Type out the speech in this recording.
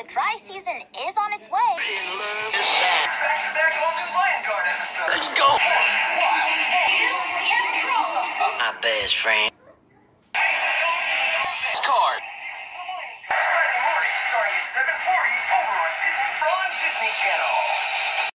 the dry season is on its way. Let's go! My best friend.